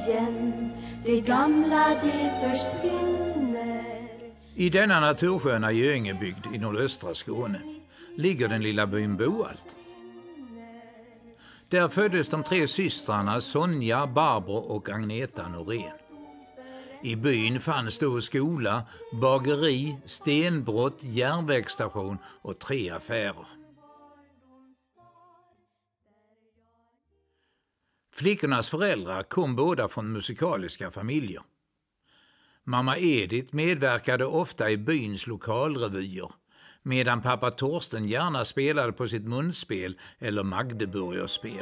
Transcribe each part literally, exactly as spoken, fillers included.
igen. Det gamla det försvinner. I denna natursköna Göingebygd i nordöstra Skåne ligger den lilla byn Boalt. Där föddes de tre systrarna Sonja, Barbro och Agneta Norén. I byn fanns då skola, bageri, stenbrott, järnvägsstation och tre affärer. Flickornas föräldrar kom båda från musikaliska familjer. Mamma Edith medverkade ofta i byns lokalrevyer, medan pappa Torsten gärna spelade på sitt munspel eller Magdeburgerspel.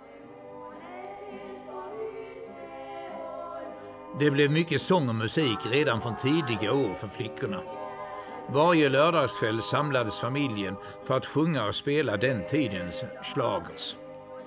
Det blev mycket sång och musik redan från tidiga år för flickorna. Varje lördagskväll samlades familjen för att sjunga och spela den tidens schlagers.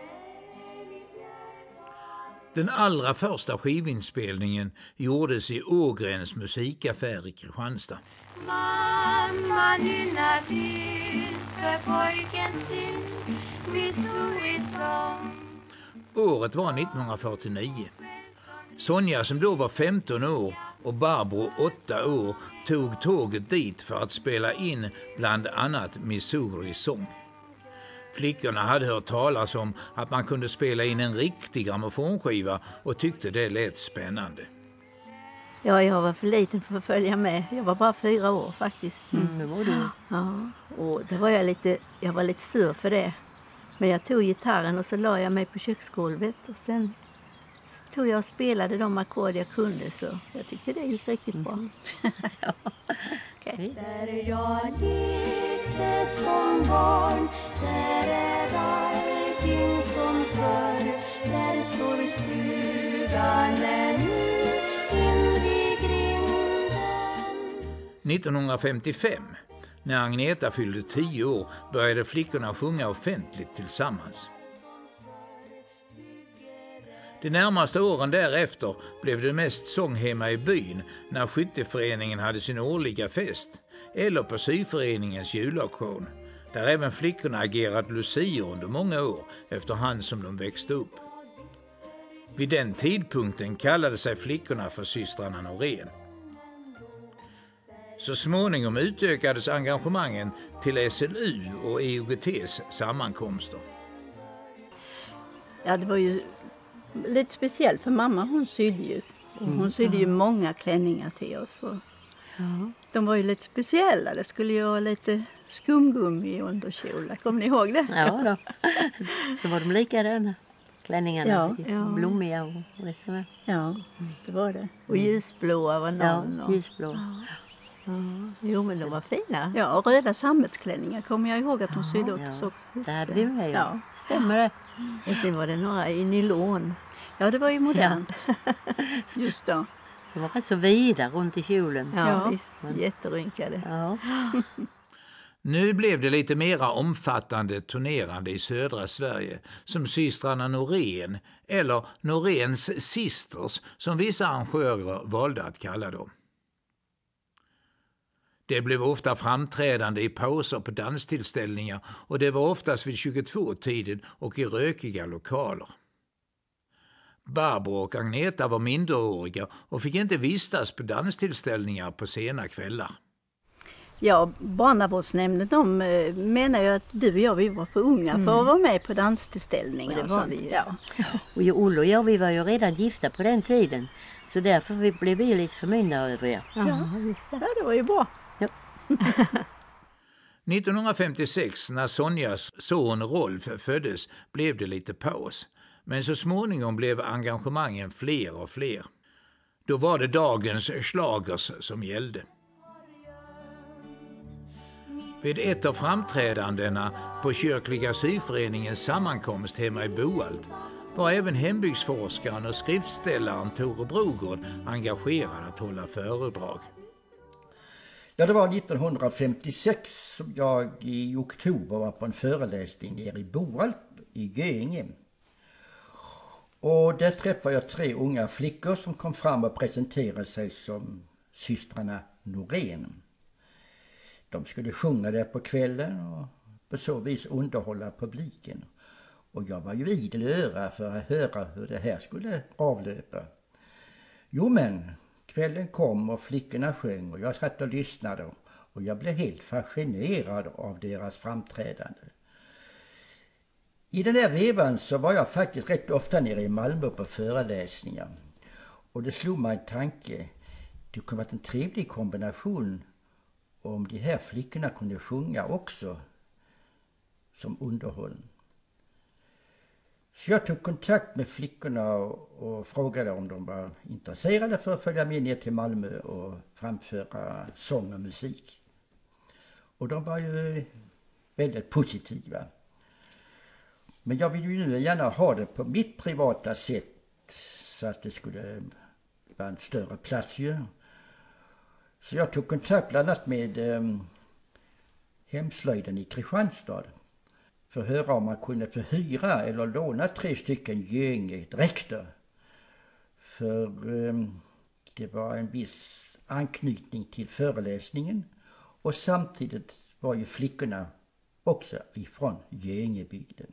Den allra första skivinspelningen gjordes i Ågrens musikaffär i Kristianstad. Mamma nynna till för pojken sin, vi tog ett sång. Året var nittonhundrafyrtionio. Sonja, som då var femton år, och Barbro, åtta år, tog tåget dit för att spela in bland annat Missouri sång. Flickorna hade hört talas om att man kunde spela in en riktig grammofonskiva och tyckte det lät spännande. Ja, jag var för liten för att följa med. Jag var bara fyra år faktiskt. Mm, det var du. Ja, och det var jag lite, jag var lite sur för det. Men jag tog gitarren och så la jag mig på köksgolvet och sen tog jag och spelade de ackord jag kunde, så jag tyckte det gick riktigt bra. Mm. Ja. Okay. Där jag lekte som barn, där är allting som förr. Där står stugan ännu invid grinden. nittonhundrafemtiofem, när Agneta fyllde tio år, började flickorna sjunga offentligt tillsammans. De närmaste åren därefter blev det mest sång hemma i byn när skytteföreningen hade sin årliga fest, eller på syföreningens julauktion, där även flickorna agerat lucier under många år efterhand som de växte upp. Vid den tidpunkten kallade sig flickorna för systrarna Norén. Så småningom utökades engagemangen till S L U och E O G T:s sammankomster. Ja, det var ju lite speciellt för mamma, hon sydde ju. Och hon mm. sydde ju många klänningar till oss. Och ja. De var ju lite speciella. Det skulle ju vara lite skumgummi under kjolar. Kommer ni ihåg det? Ja då. Så var de likadana klänningarna. Ja, ja. Blommiga och det så. Ja, det var det. Och ljusblåa var någon. Ja, ljusblå. Ja. Ja. Jo, men de var fina. Ja, och röda sammetsklänningar kommer jag ihåg att hon sydde åt oss också. Det hade vi med, ja. Ja. Stämmer det? Och sen var det några i nylon. Ja, det var ju modernt. Ja. Just då. Det var rätt så vida runt i kjolen. Ja, ja. Visst. Jätterynkade. Ja. Nu blev det lite mera omfattande turnerande i södra Sverige, som systrarna Norén, eller Noréns sisters, som vissa arrangörer valde att kalla dem. Det blev ofta framträdande i pauser på danstillställningar, och det var oftast vid tjugotvå-tiden och i rökiga lokaler. Barbro och Agneta var minderåriga och fick inte vistas på danstillställningar på sena kvällar. Ja, barnavårdsnämnden de menar ju att du och jag, vi var för unga mm. för att vara med på danstillställningar. Och det var vi, ja. Och ju Olle och jag, vi var ju redan gifta på den tiden. Så därför blev vi lite förmyndare över er. Ja, ja, visst. Ja, det var ju bra. Ja. nittonhundrafemtiosex, när Sonjas son Rolf föddes, blev det lite paus. Men så småningom blev engagemangen fler och fler. Då var det dagens schlagers som gällde. Vid ett av framträdandena på kyrkliga syföreningens sammankomst hemma i Boalt var även hembygdsforskaren och skriftställaren Tore Brogård engagerad att hålla föredrag. Ja, det var nittonhundrafemtiosex som jag i oktober var på en föreläsning nere i Boalt i Göinge. Och där träffade jag tre unga flickor som kom fram och presenterade sig som systrarna Norén. De skulle sjunga där på kvällen och på så vis underhålla publiken. Och jag var ju idel öra för att höra hur det här skulle avlöpa. Jo men, kvällen kom och flickorna sjöng och jag satt och lyssnade och jag blev helt fascinerad av deras framträdande. I den där vevan så var jag faktiskt rätt ofta nere i Malmö på föreläsningar. Och det slog mig en tanke, det kunde varit en trevlig kombination om de här flickorna kunde sjunga också som underhållning. Så jag tog kontakt med flickorna och, och frågade om de var intresserade för att följa med ner till Malmö och framföra sång och musik. Och de var ju väldigt positiva. Men jag vill ju nu gärna ha det på mitt privata sätt så att det skulle vara en större plats ju. Så jag tog kontakt bland annat med eh, hemslöjden i Kristianstad för att höra om man kunde förhyra eller låna tre stycken Göingedräkter. För eh, det var en viss anknytning till föreläsningen och samtidigt var ju flickorna också ifrån Göingebygden.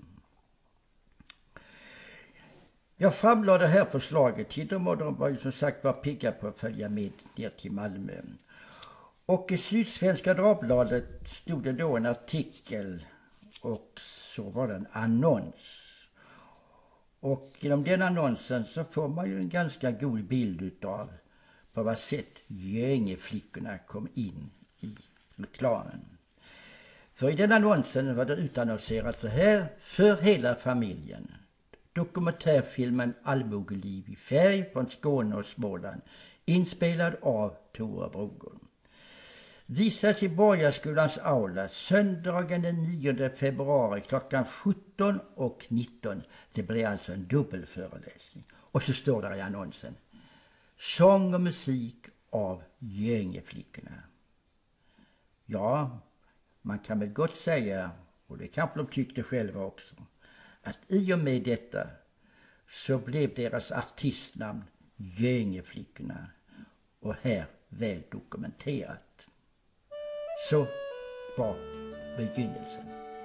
Jag framlade det här förslaget till dem och de var ju som sagt bara pigga på att följa med ner till Malmö. Och i Sydsvenska Dagbladet stod det då en artikel och så var det en annons. Och genom den annonsen så får man ju en ganska god bild utav på vad sätt Göingeflickorna kom in i reklamen. För i den annonsen var det utannonserat så här: för hela familjen. Dokumentärfilmen Allmogeliv i färg från Skåne och Småland, inspelad av Tore Brogård. Visas i Borgarskolans aula söndagen den nionde februari klockan sjutton och nitton. Det blir alltså en dubbelföreläsning. Och så står där i annonsen: sång och musik av Göingeflickorna. Ja, man kan väl gott säga, och det kanske de tyckte själva också, att i och med detta så blev deras artistnamn Göingeflickorna och här väl dokumenterat. Så var begynnelsen.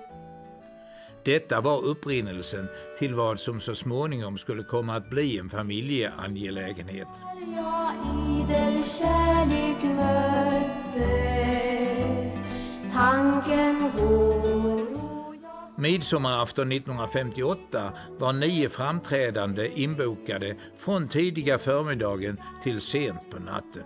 Detta var upprinnelsen till vad som så småningom skulle komma att bli en familjeangelägenhet. Jag idel kärlek mötte, tanken går. Midsommarafton nittonhundrafemtioåtta var nio framträdande inbokade från tidiga förmiddagen till sent på natten.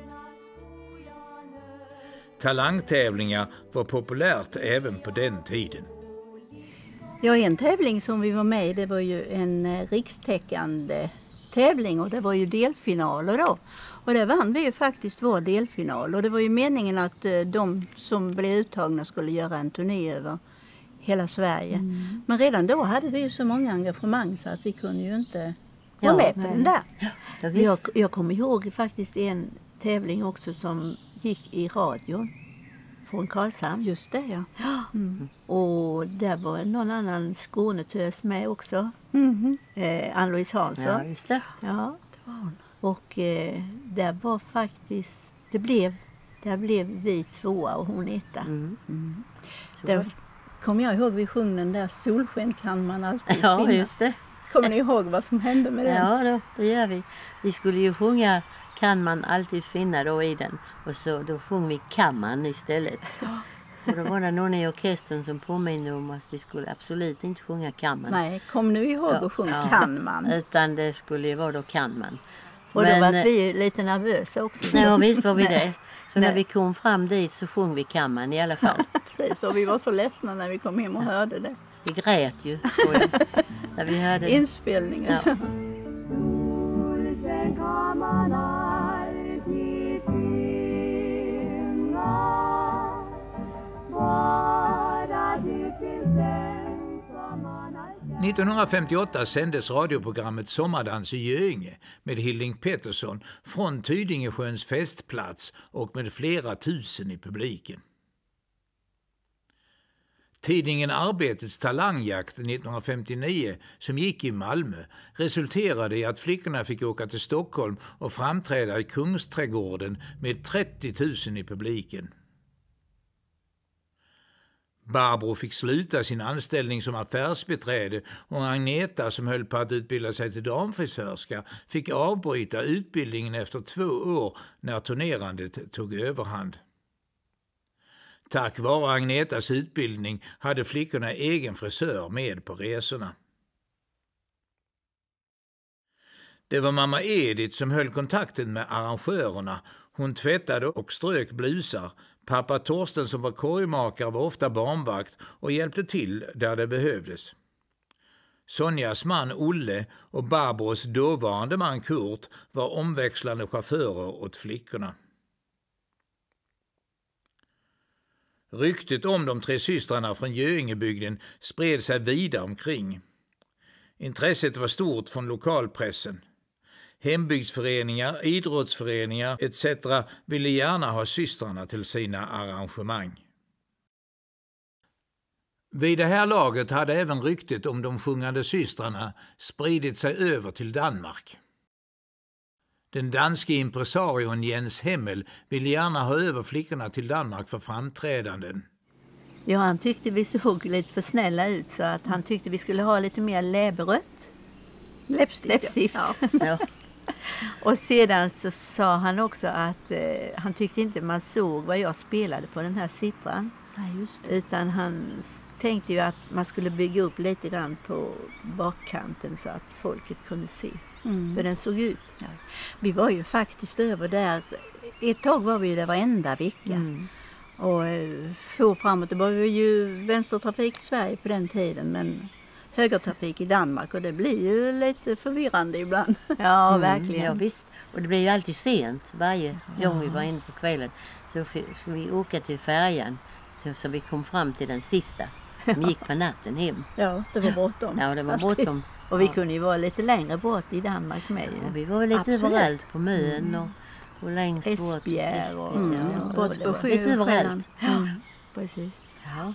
Talangtävlingar var populärt även på den tiden. Ja, en tävling som vi var med i, det var ju en rikstäckande tävling och det var ju delfinaler då. Och där vann vi ju faktiskt vår delfinal och det var ju meningen att de som blev uttagna skulle göra en turné över hela Sverige. Mm. Men redan då hade vi ju så många engagemang så att vi kunde ju inte vara ja, med på nej. den där. Ja, jag, jag kommer ihåg faktiskt en tävling också som gick i radion från Karlshamn. Just det, ja. ja. Mm. Och där var någon annan Skånetös med också. Mm. Eh, Ann-Louise Hansson. Ja, just det. Ja, det var hon. Och eh, där var faktiskt, det blev, där blev vi tvåa och hon etta. Mm. Mm. Där kommer jag ihåg, vi sjöng den där Solsken kan man alltid ja, finna. Just det. Kommer ni ihåg vad som hände med den? Ja, då, det gör vi. Vi skulle ju sjunga Kan man alltid finna då i den. Och så då sjöng vi Kan man istället. Och då var det någon i orkestern som påminner om att vi skulle absolut inte sjunga Kan man. Nej, kom nu ihåg ja, att sjunga ja, Kan man. Utan det skulle ju vara då Kan man. Och Men, då var vi lite nervösa också. Ja, visst var vi det. Så Nej. när vi kom fram dit så sjöng vi Kan man i alla fall. Precis, och vi var så ledsna när vi kom hem och hörde det. Vi grät ju, tror jag, när vi hörde inspelningen. Ja. nittonhundrafemtioåtta sändes radioprogrammet Sommardans i Göinge med Hilding Pettersson från Tydingesjöns festplats och med flera tusen i publiken. Tidningen Arbetets talangjakt nittonhundrafemtionio som gick i Malmö resulterade i att flickorna fick åka till Stockholm och framträda i Kungsträdgården med trettio tusen i publiken. Barbro fick sluta sin anställning som affärsbiträde och Agneta, som höll på att utbilda sig till damfrisörska, fick avbryta utbildningen efter två år när turnerandet tog överhand. Tack vare Agnetas utbildning hade flickorna egen frisör med på resorna. Det var mamma Edith som höll kontakten med arrangörerna. Hon tvättade och strök blusar. Pappa Torsten, som var korgmakare, var ofta barnvakt och hjälpte till där det behövdes. Sonjas man Olle och Barbros dåvarande man Kurt var omväxlande chaufförer åt flickorna. Ryktet om de tre systrarna från Göingebygden spred sig vida omkring. Intresset var stort från lokalpressen. Hembygdsföreningar, idrottsföreningar et cetera ville gärna ha systrarna till sina arrangemang. Vid det här laget hade även ryktet om de sjungande systrarna spridit sig över till Danmark. Den danske impresarion Jens Hemmel ville gärna ha över flickorna till Danmark för framträdanden. Ja, han tyckte vi såg lite för snälla ut, så att han tyckte vi skulle ha lite mer läberrött. Läppstift. Läppstift. Ja. Ja. Och sedan så sa han också att eh, han tyckte inte man såg vad jag spelade på den här sittran. Ja, just det. Utan han tänkte ju att man skulle bygga upp lite grann på bakkanten så att folket kunde se Mm. hur den såg ut. Ja. Vi var ju faktiskt över där. Ett tag var vi där varenda vecka. Mm. Och eh, få framåt. Det var ju vänstertrafik i Sverige på den tiden, men högertrafik i Danmark, och det blir ju lite förvirrande ibland. Ja, Mm, verkligen. ja, visst. Och det blev ju alltid sent varje gång vi var inne på kvällen. Så skulle vi åka till färjan så vi kom fram till den sista. Vi gick på natten hem. Ja, det var bråttom. Ja, det var Alltid. bråttom. Och vi Ja. kunde ju vara lite längre bort i Danmark med. ju. Och vi var väl lite Absolut. överallt på Mön och, och längst bort. Esbjerg och- Mm, Ja, bort det på var sjö lite och överallt. Själland. Ja, precis. Ja.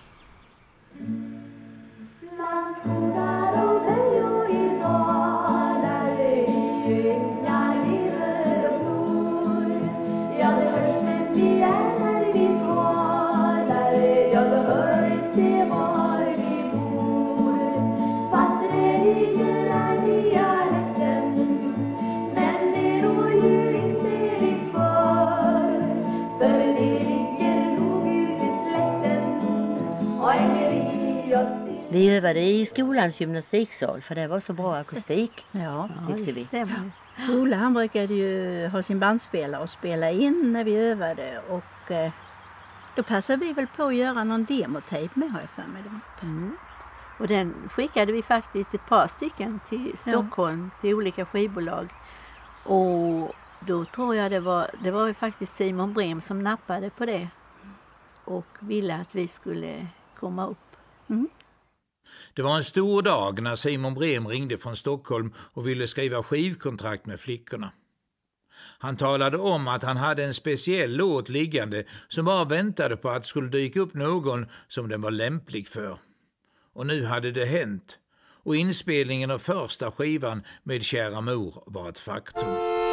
Bland skogar och berg och i dalar i ängar lever och blor. Ja, det hörs men vi är när vi talar. Ja, det hörs det var vi bor. Fast det ligger där dialekten, men det rår ju inte vi för. För det ligger nog ut i släkten och hänger i oss. Vi övade i skolans gymnastiksal för det var så bra akustik, Ja, tyckte vi. Det var Ola, han brukade ju ha sin bandspelare och spela in när vi övade, och eh, då passade vi väl på att göra någon demotejp med, har jag för mig. Mm. Och den skickade vi faktiskt ett par stycken till Stockholm, till olika skivbolag. Och då tror jag det var, det var ju faktiskt Simon Brem som nappade på det och ville att vi skulle komma upp. Det var en stor dag när Simon Brem ringde från Stockholm och ville skriva skivkontrakt med flickorna. Han talade om att han hade en speciell låt liggande som bara väntade på att det skulle dyka upp någon som den var lämplig för. Och nu hade det hänt. Och inspelningen av första skivan med Kära mor var ett faktum.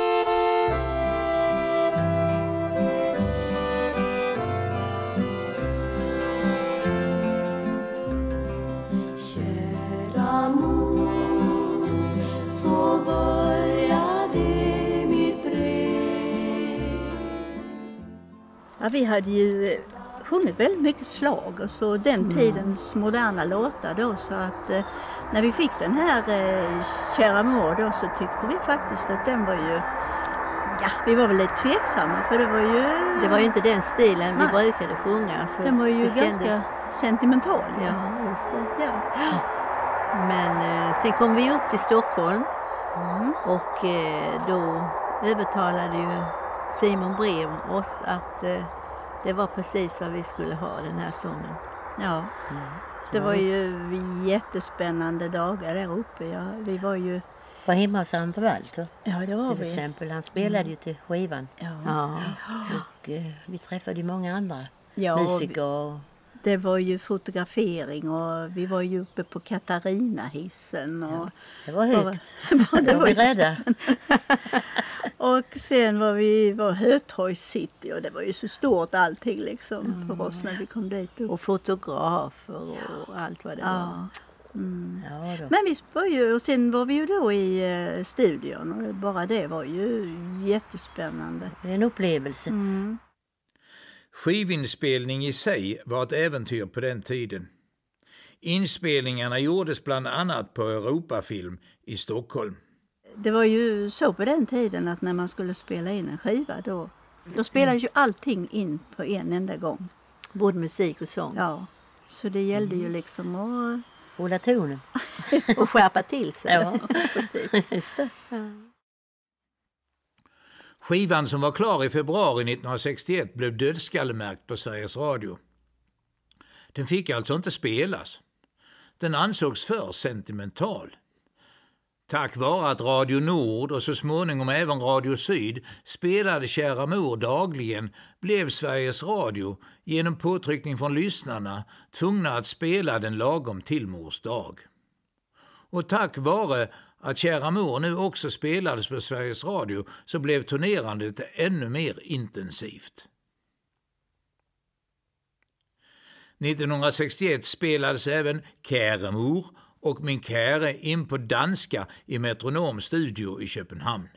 Kära mor, så började mitt brev. Ja, vi hade ju eh, sjungit väldigt mycket slag, och så den tidens moderna låtar då, så att eh, när vi fick den här eh, Kära mor då, så tyckte vi faktiskt att den var ju, ja, vi var väl lite tveksamma, för det var ju, Det var ju inte den stilen Nej. vi brukade sjunga. Så den var ju det ganska kändes- sentimental. Ja, just det. Ja. Men eh, sen kom vi upp till Stockholm och eh, då övertalade ju Simon Brem oss att eh, det var precis vad vi skulle ha, den här sången. Ja. Det var ju jättespännande dagar där uppe. Ja, vi var ju, Var hemma hos Ante Walter ja det var till vi. exempel. Han spelade ju till skivan. Ja. Ja. Och eh, vi träffade ju många andra Ja, och vi- musiker. Och, det var ju fotografering och vi var ju uppe på Katarina-hissen. Och Ja, det var högt. Var, det var var vi rädda. Och sen var vi var Hötorg City och det var ju så stort allting liksom Mm. för oss när vi kom dit upp. Och fotografer och allt vad det var. Ja. Mm. Ja, då. Men vi var ju, och sen var vi ju då i eh, studion och bara det var ju jättespännande. Det är en upplevelse. Mm. Skivinspelning i sig var ett äventyr på den tiden. Inspelningarna gjordes bland annat på Europafilm i Stockholm. Det var ju så på den tiden att när man skulle spela in en skiva då, då spelades ju allting in på en enda gång. Både musik och sång. Ja, så det gällde ju liksom att... Hålla tonen. Och skärpa till sig. Ja, Precis. just det. Skivan som var klar i februari nittonhundrasextioett blev dödskallemärkt på Sveriges Radio. Den fick alltså inte spelas. Den ansågs för sentimental. Tack vare att Radio Nord och så småningom även Radio Syd spelade Kära mor dagligen blev Sveriges Radio genom påtryckning från lyssnarna tvungna att spela den lagom till mors dag. Och tack vare att Kära mor nu också spelades på Sveriges Radio så blev turnerandet ännu mer intensivt. nittonhundrasextioett spelades även Kära mor och Min käre in på danska i Metronom studio i Köpenhamn.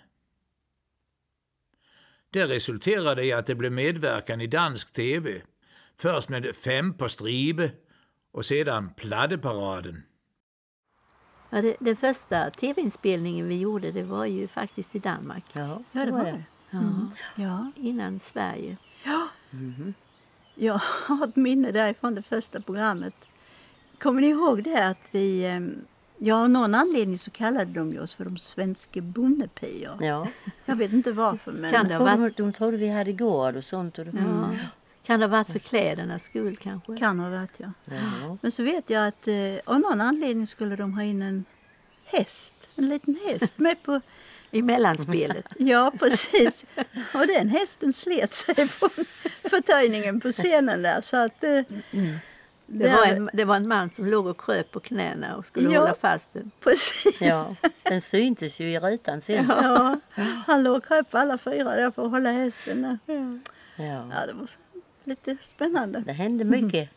Det resulterade i att det blev medverkan i dansk tv, först med Fem på stribe och sedan Pladdeparaden. Ja, det, den första tv-inspelningen vi gjorde det var ju faktiskt i Danmark. Ja, Ja, det var det. Ja. Mm. Ja. Innan Sverige. Ja. Mhm. Jag har ett minne därifrån det första programmet. Kommer ni ihåg det att vi... eh, Ja, av någon anledning så kallade de oss för de svenska bonnepior. Ja. Jag vet inte varför, men... Kan De det ha trodde, varit, de trodde vi hade gård och sånt. Och det, ja. Kan det ha varit för klädernas skull kanske? Kan ha varit, ja. Ja. Men så vet jag att eh, av någon anledning skulle de ha in en häst. En liten häst med på... I mellanspelet. Ja, precis. Och den hästen slet sig från förtöjningen på scenen där. Så att... Eh, Det var, en, det var en man som låg och kröp på knäna och skulle Ja. hålla fast den. Precis. Ja, den syntes ju i rutan sen. Ja, han låg och kröp alla fyra där för att hålla hästen där. Ja. Ja, det var lite spännande. Det hände mycket.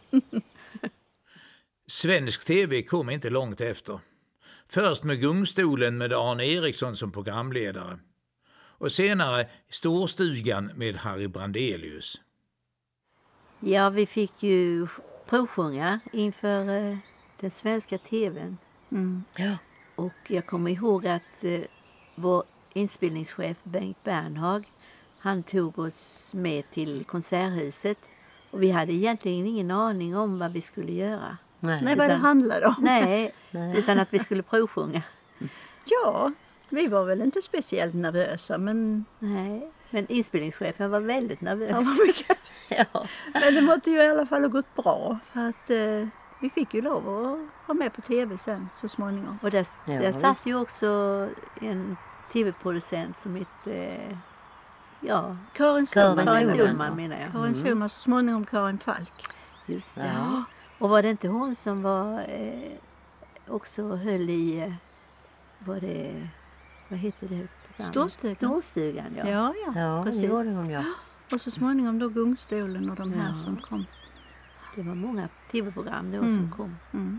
Svensk tv kom inte långt efter. Först med Gungstolen med Arne Eriksson som programledare. Och senare Storstugan med Harry Brandelius. Ja, vi fick ju provsjunga inför eh, den svenska tvn. Mm. Ja. Och jag kommer ihåg att eh, vår inspelningschef Bengt Bernhag, han tog oss med till konserthuset. Och vi hade egentligen ingen aning om vad vi skulle göra. Nej. Nej, vad det handlade om. Nej, Nej. utan att vi skulle provsjunga. Ja, vi var väl inte speciellt nervösa, men, Nej, men inspelningschefen var väldigt nervös. ja, vad mycket. Ja. Men det måste ju i alla fall ha gått bra. För att eh, vi fick ju lov att vara med på tv sen så småningom. Och där, Ja, där satt visst. ju också en tv-producent som hette, eh, ja, Karin Karin Solman. Karin Solman. Solman menar jag. Karin Solman, så småningom Karin Falk. Just det. Ja. Och var det inte hon som var eh, också höll i, eh, var det, vad heter det? programmet? Storstugan. Storstugan, ja. Ja, ja, Ja, det precis. gjorde hon, ja. Och så småningom då Gungstolen och de här Ja. som kom. Det var många tv-program då Mm. som kom. Mm.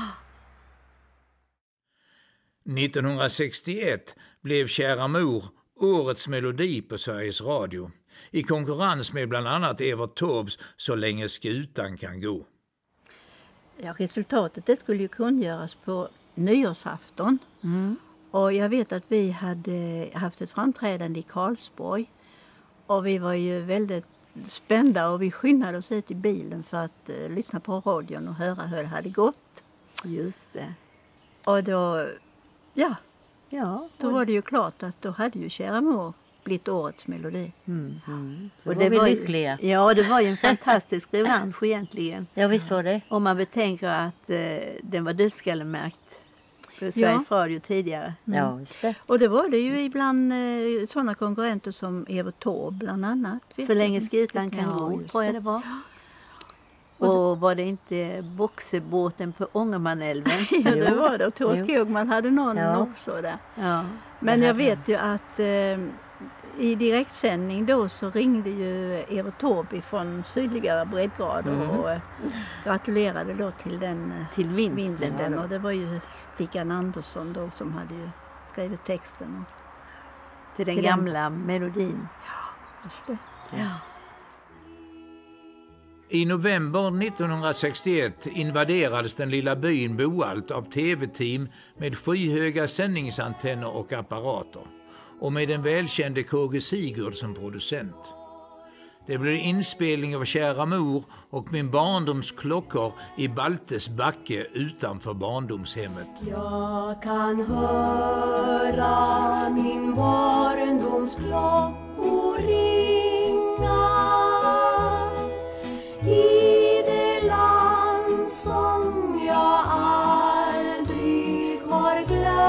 nittonhundrasextioett blev Kära mor årets melodi på Sveriges Radio i konkurrens med bland annat Evert Taubes Så länge skutan kan gå. Ja, resultatet det skulle ju kungöras på nyårsafton. Mm. Och jag vet att vi hade haft ett framträdande i Karlsborg. Och vi var ju väldigt spända och vi skyndade oss ut i bilen för att uh, lyssna på radion och höra hur det hade gått. Just det. Och då, ja, Ja, då var det ju klart att då hade ju Kära mor blivit årets melodi. mm. Mm. Så Och var vi var ju- lyckliga. Ja, det var ju en fantastisk revansch egentligen. Ja, visst var det. Om man betänker att eh, den var dödskallemärkt på Sveriges Radio tidigare. Ja, just det. Och det var det ju ibland eh, sådana konkurrenter som Evert Taube bland annat. Vet Så du? länge skutan kan Ja, gå, just tror jag det. det var. Och var det inte boxebåten på Ångermanälven? Ja, det var det. Och Tor Jo. Skogman hade någon Ja. också där. Ja. Men Det jag hade vet ju att eh, i direktsändning då så ringde ju Evert Taube från sydliga breddgrader Mm. och eh, gratulerade då till den eh, Till vinsten. vinsten. Och det var ju Stickan Andersson då som hade ju skrivit texten. Till den till gamla melodin. Just det. Ja. I november nittonhundrasextioett invaderades den lilla byn Boalt av tv-team med skyhöga sändningsantenner och apparater och med den välkände K G Sigurd som producent. Det blev inspelning av Kära mor och Min barndoms klockor i Baltes backe utanför barndomshemmet. Jag kan höra min barndoms klockor ringa i det land som jag aldrig har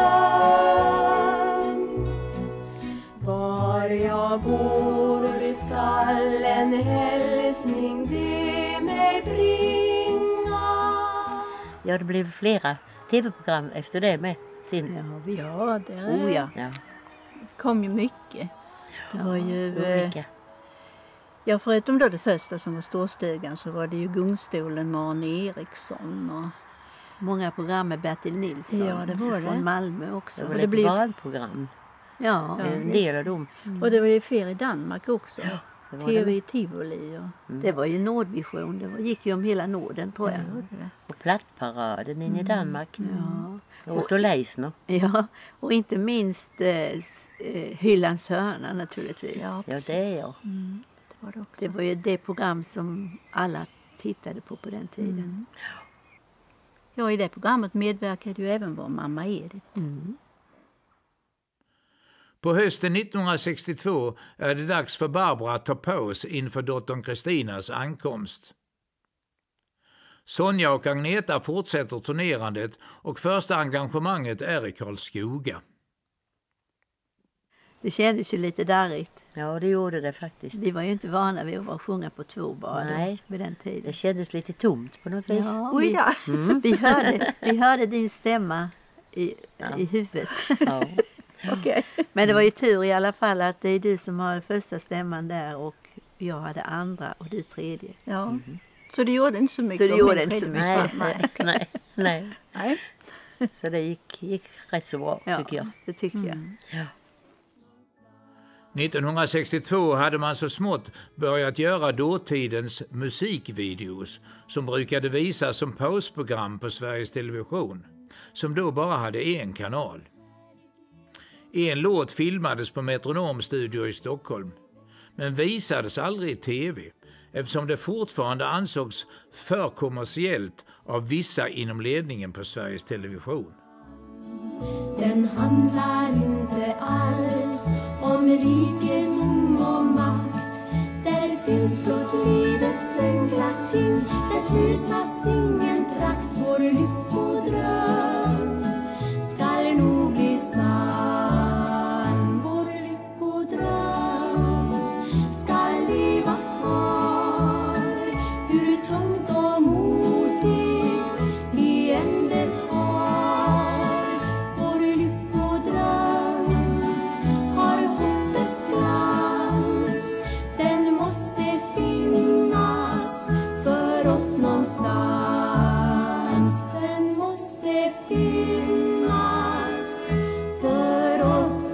glömt. Var jag bor skall en hälsning det mig bringa. Ja, det blev flera tv-program efter det med sin. Ja, visst. Ja, det Oh, ja. Ja, kom ju mycket. Det var ju... eh, olika. Ja, förutom då det första som var Storstugan så var det ju Gungstolen med Arne Eriksson och... Många program med Bertil Nilsson. Ja, det var det. Från Malmö också. Det var det ett blir- barnprogram. Ja, En del av dem. Och det var ju fler i Danmark också. Det var T V det. i Tivoli och... det var ju Nordvision. Det var, gick ju om hela Norden, tror jag. Och Plattparaden in i Danmark. Ja. Otto Leisner. Ja, och inte minst eh, s- eh, Hyllans hörna naturligtvis. Ja, Ja, precis. det är jag. Mm, det var det också. Det var ju det program som alla tittade på på den tiden. Mm. Ja, i det programmet medverkade ju även vår mamma Edith. Mm. På hösten nittonhundrasextiotvå är det dags för Barbara att ta paus inför dottern Kristinas ankomst. Sonja och Agneta fortsätter turnerandet och första engagemanget är i Karlskoga. Det kändes ju lite darrigt. Ja, det gjorde det faktiskt. Vi var ju inte vana vid att vara sjunga på två bara då, Nej. vid den tiden. Det kändes lite tomt på något vis. Ja, Oj vi, ja. vi, hörde, vi hörde din stämma i, Ja. i huvudet. Ja. Okej. Men det var ju tur i alla fall att det är du som har första stämman där och jag hade andra och du tredje. Ja. Så det gjorde inte så mycket. Så det om gjorde min inte så tredje mycket. försvann. Nej, nej, nej. Nej. Så det gick, gick rätt så bra, Ja, tycker jag. det tycker jag. Ja. nittonhundrasextiotvå hade man så smått börjat göra dåtidens musikvideos som brukade visas som pausprogram på Sveriges Television, som då bara hade en kanal. En låt filmades på Metronomstudio i Stockholm, men visades aldrig i tv eftersom det fortfarande ansågs för kommersiellt av vissa inom ledningen på Sveriges Television. Den handlar inte alls om rikedom och makt. Där finns blott livets enkla ting. Där slösas ingen prakt. Vår lyckodröm skall nog bli sann. Vår lyckodröm skall leva kvar. Hur tungt och modigt vi än det har. Vår lyckodröm har hoppets glans. Den måste finnas för oss någonstans. Den måste finnas för oss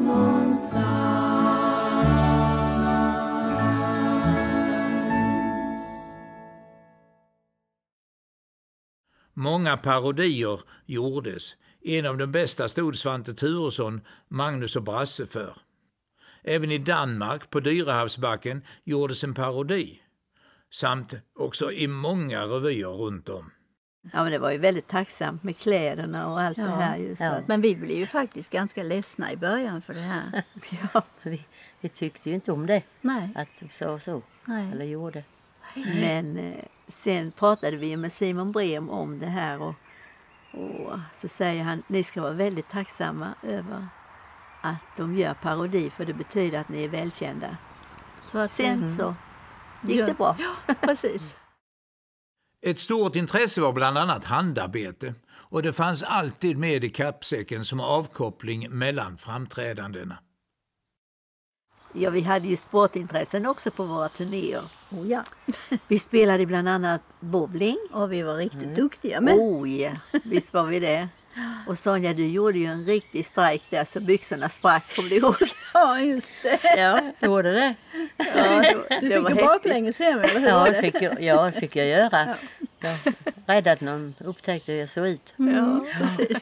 någonstans. Många parodier gjordes. En av de bästa stod Svante Thuresson, Magnus och Brasse för. Även i Danmark på Dyrehavsbacken gjordes en parodi. Samt också i många revyer runt om. Ja, men det var ju väldigt tacksamt med kläderna och allt Ja, det här. Ju, så. ja. att- Men vi blev ju faktiskt ganska ledsna i början för det här. Ja. Vi, vi tyckte ju inte om det, Nej. att de sa så, Nej. eller gjorde. Men eh, sen pratade vi med Simon Brem om det här och, och så säger han, ni ska vara väldigt tacksamma över att de gör parodi för det betyder att ni är välkända. Så att Sen Mm. så gick Ja. det bra. Precis. Ett stort intresse var bland annat handarbete och det fanns alltid med i kappsäcken som avkoppling mellan framträdandena. Ja, vi hade ju sportintressen också på våra turnéer. Oh, ja. Vi spelade bland annat bowling. Och vi var riktigt mm. duktiga med. Oh ja, visst var vi det. Och Sonja, du gjorde ju en riktig strejk där så byxorna sprack, kommer du ihåg? Ja, just det. Ja, gjorde det. Ja, det, det var baklänges hem, eller hur? Ja, det fick jag, ja, det fick jag göra. Jag rädd att någon upptäckte hur jag såg ut. Ja, precis.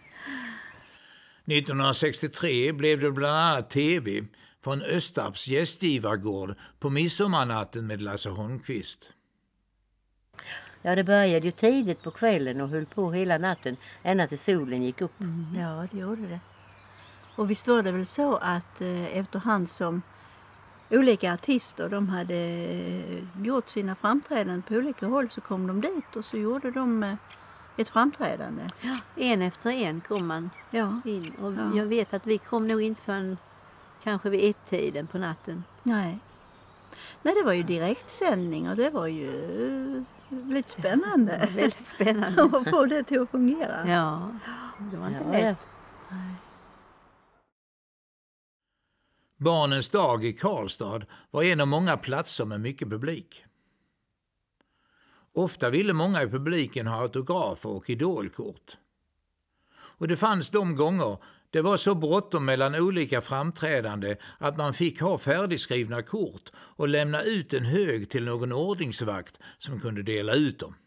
nittonhundrasextiotre blev det bland annat tv från Östarps gästgivargård på midsommarnatten med Lasse Holmqvist. Ja, det började ju tidigt på kvällen och höll på hela natten ända till solen gick upp. Mm, ja, det gjorde det. Och visst var det väl så att eh, efterhand som olika artister de hade gjort sina framträdanden på olika håll så kom de dit och så gjorde de eh, ett framträdande. Ja, en efter en kom man ja. in. Och ja. jag vet att vi kom nog inte förrän kanske vid ett-tiden på natten. Nej. Nej, det var ju direktsändning och det var ju lite spännande. Ja, väldigt spännande. Att få det till att fungera. Ja, det var inte ja, lätt. Nej. Barnens dag i Karlstad var en av många platser med mycket publik. Ofta ville många i publiken ha autografer och idolkort. Och det fanns de gånger det var så bråttom mellan olika framträdande att man fick ha färdigskrivna kort och lämna ut en hög till någon ordningsvakt som kunde dela ut dem.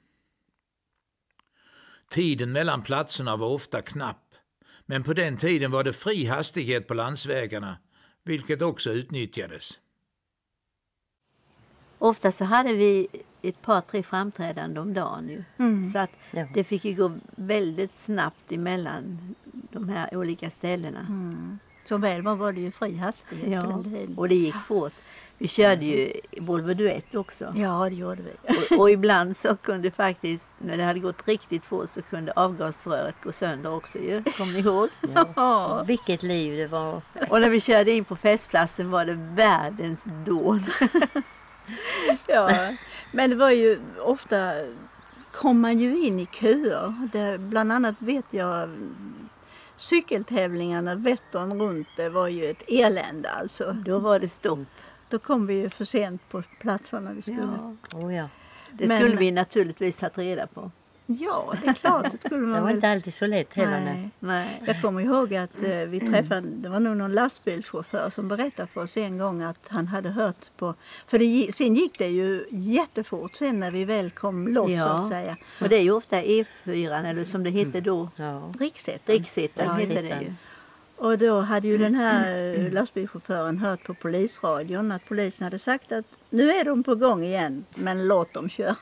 Tiden mellan platserna var ofta knapp, men på den tiden var det fri hastighet på landsvägarna, vilket också utnyttjades. Ofta så hade vi ett par, tre framträdanden om dagen nu. Mm. Så att ja. det fick ju gå väldigt snabbt emellan de här olika ställena. Mm. Så väl var, var det ju fri hastighet ja. på den tiden. Och det gick fort. Vi körde ju Volvo Duett också. Ja, det gjorde vi. och, och ibland så kunde faktiskt, när det hade gått riktigt fort så kunde avgasröret gå sönder också ju. Kommer ni ihåg? Ja. Vilket liv det var. Och när vi körde in på festplatsen var det världens dån. Ja, men det var ju ofta kom man ju in i köer. Det, bland annat vet jag cykeltävlingarna Vättern runt, det var ju ett elände alltså. Då var det stopp. Då kom vi ju för sent på platserna vi skulle. Ja. Oh, ja. Det Men, skulle vi naturligtvis ta reda på. Ja, det är klart. Det, skulle man det var väl... inte alltid så lätt heller. Nej. Nej. Jag kommer ihåg att eh, vi träffade, det var nog någon lastbilschaufför som berättade för oss en gång att han hade hört på, för det, sen gick det ju jättefort sen när vi väl kom loss ja. så att säga. Och det är ju ofta E fyra eller som det hette då. Ja. Riksätten. Riksätten Ja, hette det ju. Och då hade ju den här lastbilschauffören hört på polisradion att polisen hade sagt att nu är de på gång igen, men låt dem köra.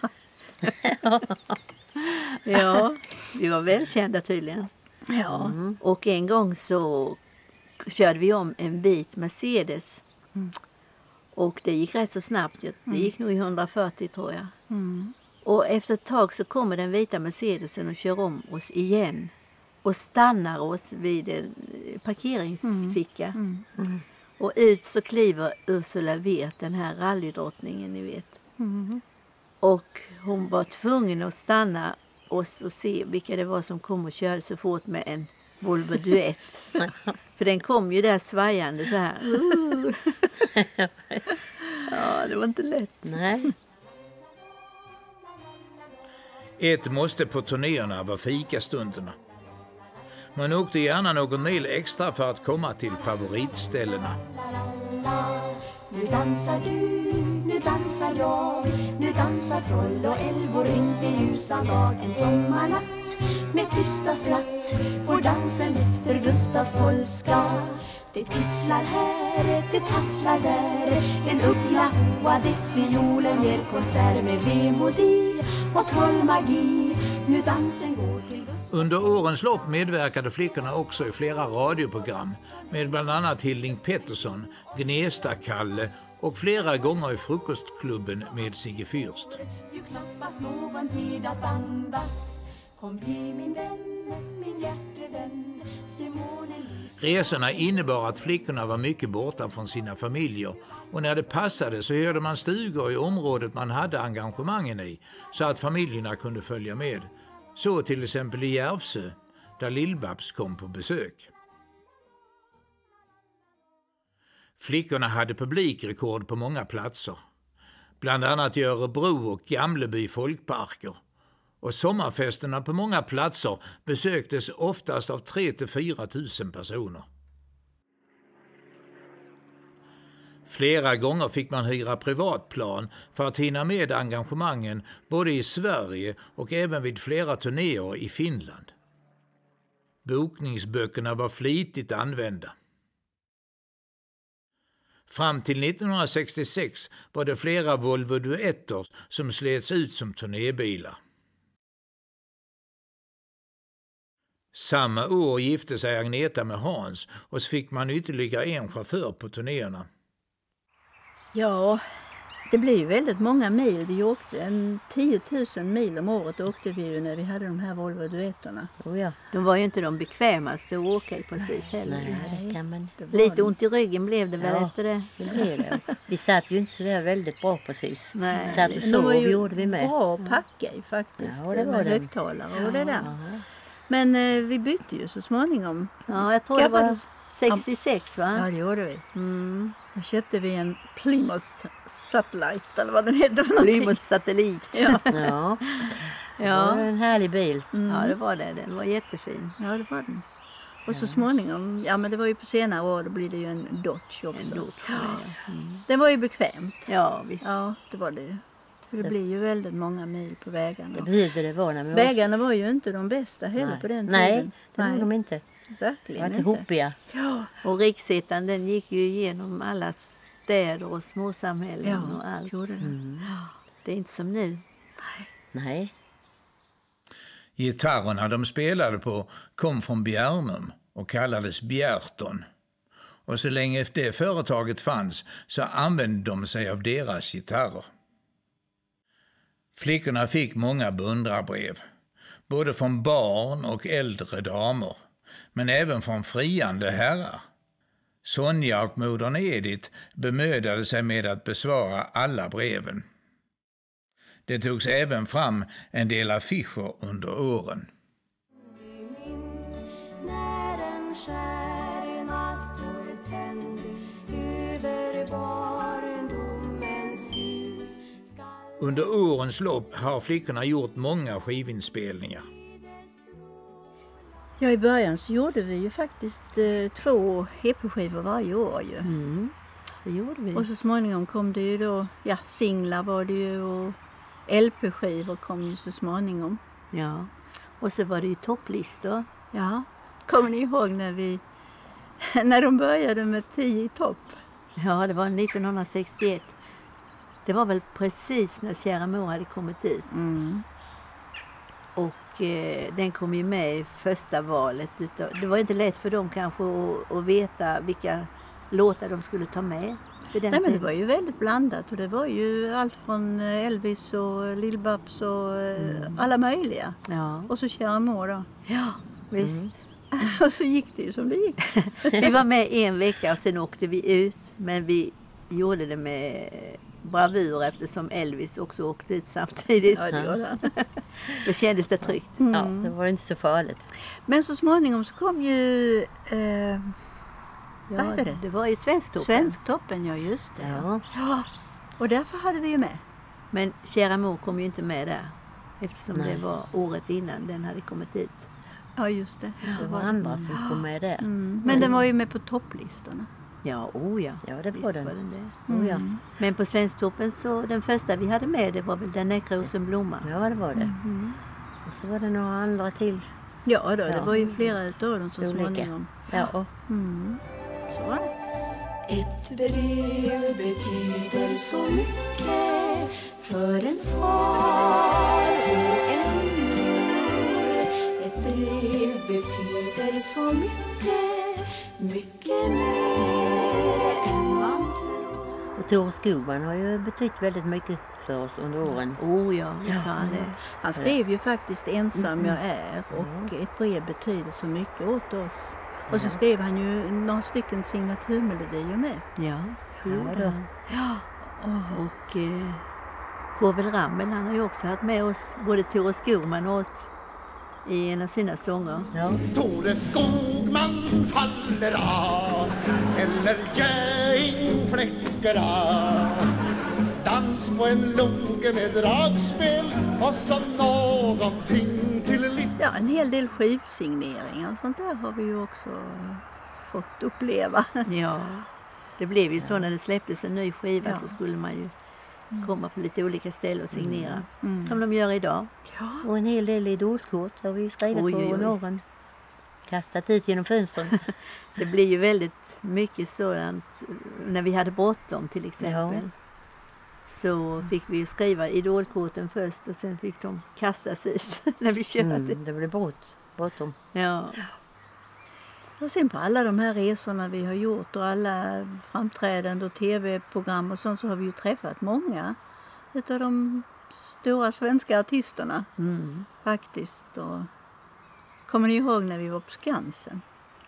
Ja, vi var välkända tydligen. Ja. Mm. Och en gång så körde vi om en vit Mercedes. Mm. Och det gick rätt så snabbt. Det gick nog i hundrafyrtio tror jag. Mm. Och efter ett tag så kommer den vita Mercedesen och kör om oss igen. Och stannar oss vid en parkeringsficka. Mm. Mm. Och ut så kliver Ursula Wirth, den här rallydrottningen ni vet. Mm. Och hon var tvungen att stanna oss och se vilka det var som kom och körde så fort med en Volvo Duett. För den kom ju där svajande så här. Uh. Ja, det var inte lätt. Nej. Ett måste på turnéerna var fikastunderna. Man åkte gärna någon mil extra för att komma till favoritställena. Nu dansar du, nu dansar jag, nu dansar troll och älvor in till ljusan dag. En sommarnatt med tysta skratt på dansen efter Gustavs polska. Det tisslar här, det tasslar där, en uggla oade fiolen ger konsert med vemodi och trollmagi. Nu dansen går till Gustav. Under årens lopp medverkade flickorna också i flera radioprogram med bland annat Hilding Pettersson, Gnesta-Kalle och flera gånger i Frukostklubben med Sigge Fürst. Ju knappast någon tid att andas. Kom ge min vän, min hjärtevän, se månen lys. Resorna innebar att flickorna var mycket borta från sina familjer och när det passade så hyrde man stugor i området man hade engagemangen i så att familjerna kunde följa med. Så till exempel i Järvsö, där Lill-Babs kom på besök. Flickorna hade publikrekord på många platser. Bland annat i Örebro och Gamleby folkparker. Och sommarfesterna på många platser besöktes oftast av tre till fyra tusen personer. Flera gånger fick man hyra privatplan för att hinna med engagemangen både i Sverige och även vid flera turnéer i Finland. Bokningsböckerna var flitigt använda. Fram till nittonhundrasextiosex var det flera Volvo Duetter som slets ut som turnébilar. Samma år gifte sig Agneta med Hans och så fick man ytterligare en chaufför på turnéerna. Ja, det blev ju väldigt många mil. Vi åkte en tio tusen mil om året åkte vi ju när vi hade de här Volvo Duetterna. Oh ja. De var ju inte de bekvämaste att åka i precis heller. Nej, det kan man. Det Lite ont i ryggen blev det väl Ja, efter det. det blev det. Vi satt ju inte så där väldigt bra precis. Nej. Vi satt och De sov var och ju gjorde vi med. bra att packa i faktiskt. Ja, det var med det. högtalare och det där. Ja. Men eh, vi bytte ju så småningom. Ja, jag tror det var Skaffade- sextiosex va? Ja, det gjorde vi. Mm. Då köpte vi en Plymouth Satellite eller vad den heter för någonting. Plymouth satellit. Ja. Ja, det Ja. var en härlig bil. Mm. Ja, det var det. Den var jättefin. Ja, det var den. Och så småningom, ja men det var ju på senare år, då blir det ju en Dodge också. En Dodge, Ja. Mm. Det var ju bekvämt. Ja, visst. Ja, det var det ju. Det blir ju väldigt många mil på Det vägarna. behövde det vara när vi åkte. Vägarna var ju inte de bästa heller Nej. på den tiden. Nej, det var de inte. Det Verkligen var inte. inte hopiga. Ja, Och rikssitan den gick ju igenom alla städer och småsamhällen ja, och allt. gjorde det. Mm. Det är inte som nu. Nej. Gitarrerna de spelade på kom från Bjärnum och kallades Bjärton. Och så länge det företaget fanns så använde de sig av deras gitarrer. Flickorna fick många beundrarbrev, både från barn och äldre damer, men även från friande herrar. Sonja och modern Edith bemödade sig med att besvara alla breven. Det togs även fram en del affischer under åren. När en stjärna står tänd över barndomens hus skall Under årens lopp har flickorna gjort många skivinspelningar. Ja, i början så gjorde vi ju faktiskt eh, två E P-skivor varje år ju. Mm. Det gjorde vi. Och så småningom kom det ju då, ja, singlar var det ju och L P-skivor kom ju så småningom. Ja. Och så var det ju topplistor. Ja, kommer ni ihåg när vi, när de började med tio i topp? Ja, det var nittonhundrasextioett. Det var väl precis när Kära mor hade kommit ut. Mm. Och eh, den kom ju med i första valet. Utav, det var inte lätt för dem kanske att, att veta vilka låtar de skulle ta med. Vid den Nej, men det tiden. var ju väldigt blandat och det var ju allt från Elvis och Lill-Babs och mm. alla möjliga. Ja, Och så Kära mor då. ja visst. Mm. Och så gick det ju som det gick. Vi var med en vecka och sen åkte vi ut. Men vi gjorde det med bravur eftersom Elvis också åkte ut samtidigt. Ja, det gjorde han. Då kändes det tryggt. Mm. Ja, det var inte så farligt. Men så småningom så kom ju eh, Ja, Vad är det? det var ju Svensktoppen. Svensktoppen, ja just det. Ja. Ja, och därför hade vi ju med. Men Kära mor kom ju inte med där. Eftersom Nej. det var året innan den hade kommit ut. Ja, just det. Det var andra som kom med där. Mm. Men den var ju med på topplistorna. Ja, oh ja. Ja, det var Visst den. var den det. Oh, ja. Mm. Men på Svensktoppen så den första vi hade med det var väl Den näckrosen blommar. Ja, det var det. Mm. Och så var det några andra till. Ja, då, det Ja. var ju flera utav dem så Olika. småningom. Ja, och Mm. Så var det. Ett brev betyder så mycket för en far och en mor. Ett brev betyder så mycket, mycket mer än man tror. Och Tore Skogman har ju betytt väldigt mycket för oss under åren. Oh ja, visst sa han det. Han skrev ju faktiskt Ensam jag är och ett brev betyder så mycket åt oss. Och så skrev han ju några stycken signaturmelodier med. Ja, ja då. Ja, och eh, Povel Ramel, han har ju också haft med oss, både Tore Skogman och oss, i en av sina sånger. Ja. Tore Skogman faller av, eller Göingeflickorna. Dans på en loge med dragspel och så någonting till liv. Ja, en hel del skivsigneringar och sånt där har vi ju också fått uppleva. Ja, det blev ju så när det släpptes en ny skiva, Ja. så skulle man ju komma på lite olika ställen och signera. Mm. Som de gör idag. Ja. Och en hel del idolkort har vi ju skrivit Oj, på oj, oj. under åren. Kastat ut genom fönstren. Det blir ju väldigt mycket sådant när vi hade bråttom till exempel. Ja. Så fick vi ju skriva idolkorten först och sen fick de kastas ut när vi körde. Mm, det blev brått. Bråttom. Ja. Och sen på alla de här resorna vi har gjort och alla framträdande och tv-program och sånt, så har vi ju träffat många utav de stora svenska artisterna Mm. faktiskt. Och kommer ni ihåg när vi var på Skansen?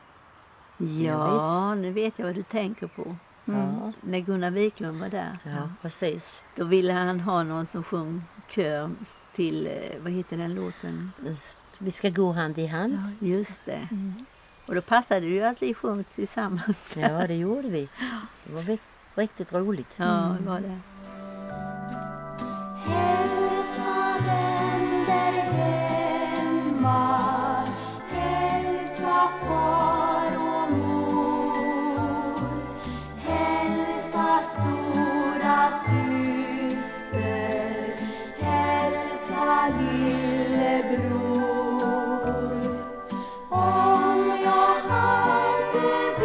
Ja, nu vet jag vad du tänker på. Ja. När Gunnar Wiklund var där. Ja, precis. Då ville han ha någon som sjöng kör till, eh, vad heter den låten? Vi ska gå hand i hand. Just det. Och då passade det ju att vi sjöng tillsammans. Ja, det gjorde vi. Det var riktigt roligt. Ja, det var det. Hälsa dem där hemma, hälsa far och mor, hälsa stora syster, hälsa lillebror. Om jag hade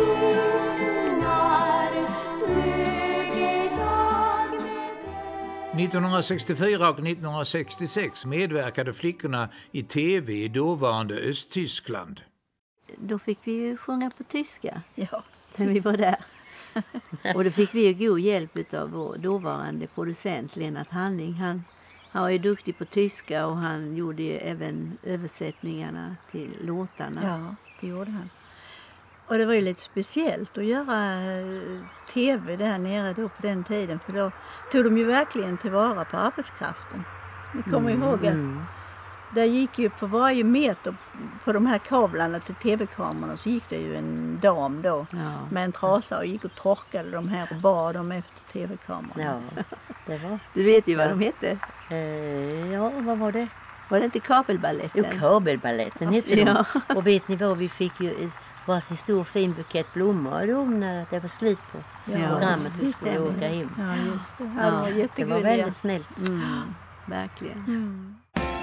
vingar flyger jag med dig. nittonhundrasextiofyra och nittonhundrasextiosex medverkade flickorna i tv i dåvarande Östtyskland. Då fick vi ju sjunga på tyska Ja. när vi var där. Och då fick vi ju god hjälp av vår dåvarande producent Lennart Hanning. Han, han var ju duktig på tyska och han gjorde ju även översättningarna till låtarna. Ja, det gjorde han. Och det var ju lite speciellt att göra eh, tv där nere då på den tiden, för då tog de ju verkligen tillvara på arbetskraften. Ni kommer ihåg att där gick ju på varje meter på de här kablarna till tv-kamerorna, så gick det ju en dam då Ja. med en trasa och gick och torkade de här och bar dem efter tv-kamerorna. Ja, det var... Du vet ju vad de hette. Eh, ja, vad var det? Var det inte kabelballetten? Jo, kabelballetten hette Ja. de. Och vet ni vad, vi fick ju varsin stor fin bukett blommor då när det var slut på Ja. programmet vi Visst skulle är det. åka hem. Ja, just det. Ja, Ja, de var det Det jättegulliga. var väldigt snällt. Mm, verkligen. Mm.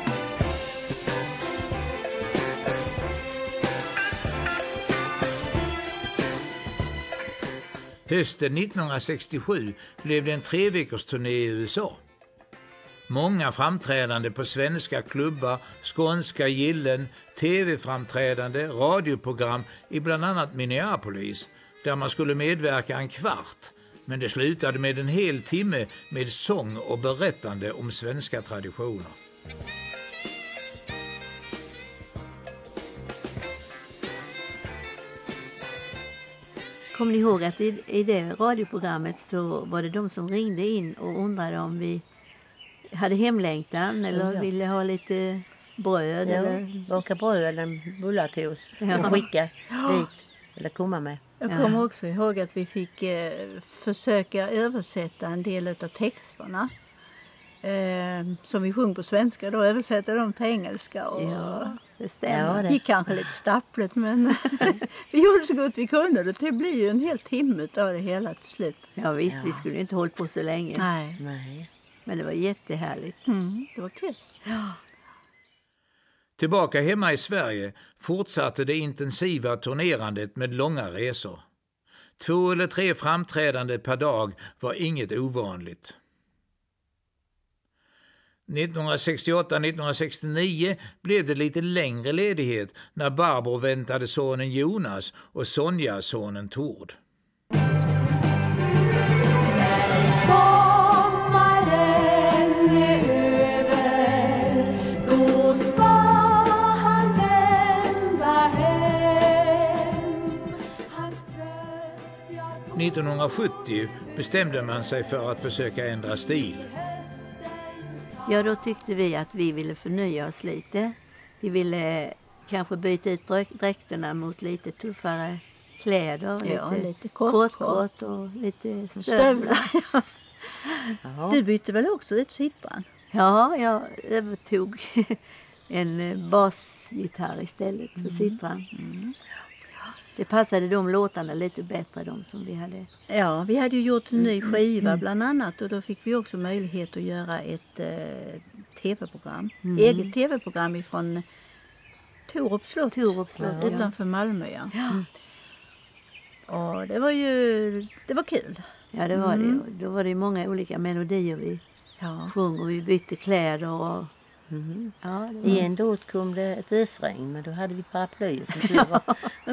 Hösten nittonhundrasextiosju blev det en tre veckors turné i U S A. Många framträdande på svenska klubbar, skånska gillen, tv-framträdande, radioprogram i bland annat Minneapolis, där man skulle medverka en kvart, men det slutade med en hel timme med sång och berättande om svenska traditioner. Kommer ni ihåg att i, i det radioprogrammet så var det de som ringde in och undrade om vi hade hemlängtan eller Ja. ville ha lite bröd Ja, eller... baka bröd eller bullar till oss Ja. och skicka dit eller komma med. Jag Ja. kommer också ihåg att vi fick eh, försöka översätta en del av texterna eh, som vi sjöng på svenska, då översätta dem till engelska. Och Ja, det Ja, stämmer. det. gick kanske lite stappligt, men vi gjorde så gott vi kunde. Det blir ju en hel timme av det hela till slut. Ja visst, Ja. vi skulle inte hålla på så länge. Nej, Nej. Men det var jättehärligt. mm, det var kul. Tillbaka hemma i Sverige fortsatte det intensiva turnerandet med långa resor. Två eller tre framträdande per dag var inget ovanligt. nittonhundrasextioåtta nittonhundrasextionio blev det lite längre ledighet när Barbro väntade sonen Jonas och Sonja sonen Tord. Sommaren nittonhundrasjuttio bestämde man sig för att försöka ändra stil. Ja, då tyckte vi att vi ville förnya oss lite. Vi ville kanske byta ut dräkterna mot lite tuffare kläder. Ja, lite, lite kort, kort och lite stövlar. stövlar. Ja. Du bytte väl också ut sittran? Ja, jag övertog en basgitarr istället för Mm. sittran. Mm. Det passade de låtarna lite bättre, de som vi hade. Ja, vi hade ju gjort en ny Mm. skiva Mm. bland annat och då fick vi också möjlighet att göra ett eh, tv-program. Mm. Eget tv-program ifrån Torup slott, Torup slott, ja. utanför Malmö. Ja. Ja. Och det var ju, det var kul. Ja, det var Mm. det. Då var det ju många olika melodier vi Ja. sjöng och vi bytte kläder och Mm. ja, det var... I en dot kom det ett ösregn, men då hade vi paraplyer som tur var.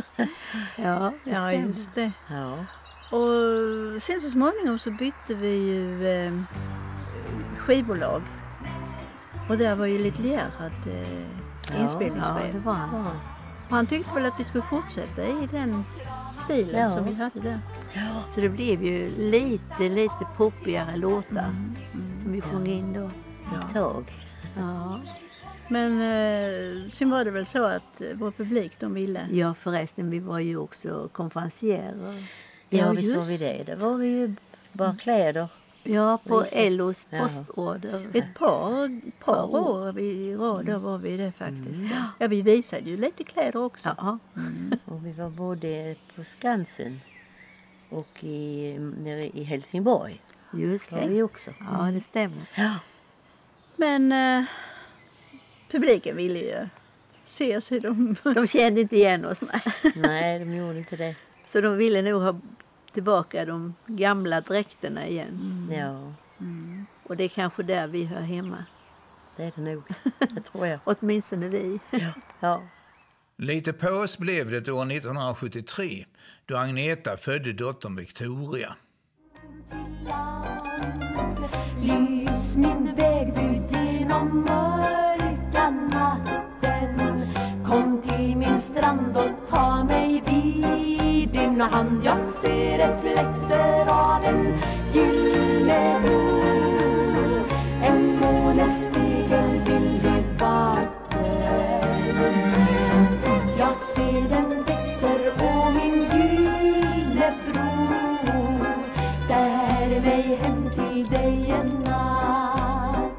Ja, det Ja, stämmer. just det. Ja. Och sen så småningom så bytte vi ju eh, skivbolag. Och där var ju lite Gerhard eh, Ja, inspelningschef. det var han. Ja. Och han tyckte väl att vi skulle fortsätta i den stilen Ja. som vi hade där. Så det blev ju lite, lite poppigare låtar som vi sjöng in då. Ett tag. Ja. Men eh, sen var det väl så att eh, vår publik, de ville. ja, förresten, vi var ju också konferencierer. Ja, Ja, visst var vi just. det. Det var vi ju bara kläder. Ja, på Visst. L O:s Jaha. postorder. Ett par, par Par år. år i rad då var vi det faktiskt. Ja, vi visade ju lite kläder också. Ja. Och vi var både på Skansen och i, nere i Helsingborg. Just Var vi det. också. Ja, det stämmer. Ja. Men eh, publiken ville ju se oss hur de... De kände inte igen oss. Nej, de gjorde inte det. Så de ville nog ha tillbaka de gamla dräkterna igen. Ja, Och det är kanske där vi hör hemma. det är det nog. Det tror jag. Åtminstone vi. Ja. Lite paus blev det år nittonhundrasjuttiotre då Agneta födde dottern Victoria. Lys min väg du genom mörka natten. Kom till min strand och ta mig vid din hand. Jag ser reflexer av en gyllene bro. En månespegel bild i vatten. Jag ser den växer och min gyllene bro bär mig hem till dig en natt.